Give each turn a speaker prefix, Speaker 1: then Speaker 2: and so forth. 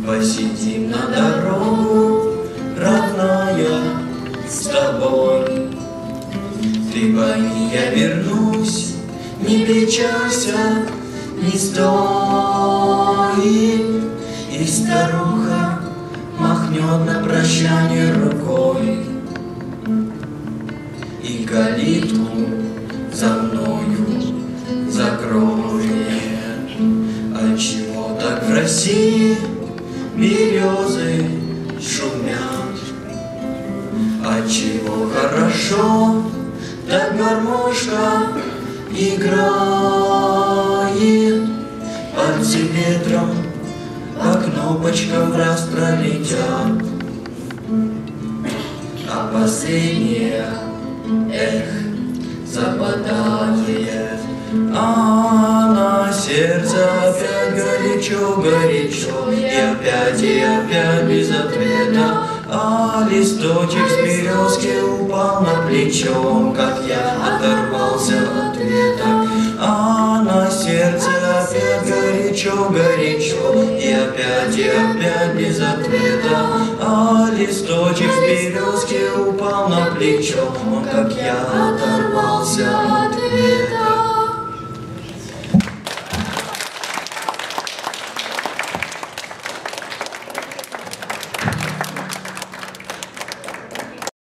Speaker 1: Посидим на дорогу, родная, с тобой. Ты пойми, я вернусь, не печалься, не стоит. И старуха махнет на прощание рукой, и калитку за мною закроет. Отчего так в России березы шумят? Отчего хорошо так гармошка играет? Пальцы ветром по кнопочкам раз пролетят, а последняя западает. А на сердце опять горячо, и опять без ответа. А листочек с березки упал на плечо, как я оторвался от веток. А на сердце опять горячо, и опять без ответа. А листочек с березки упал на плечо, как я оторвался